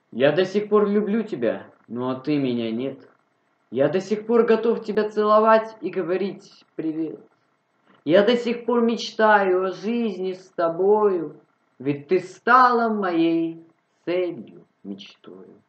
Я до сих пор люблю тебя, ну а ты меня нет. Я до сих пор готов тебя целовать и говорить привет. Я до сих пор мечтаю о жизни с тобою, ведь ты стала моей целью, мечтою.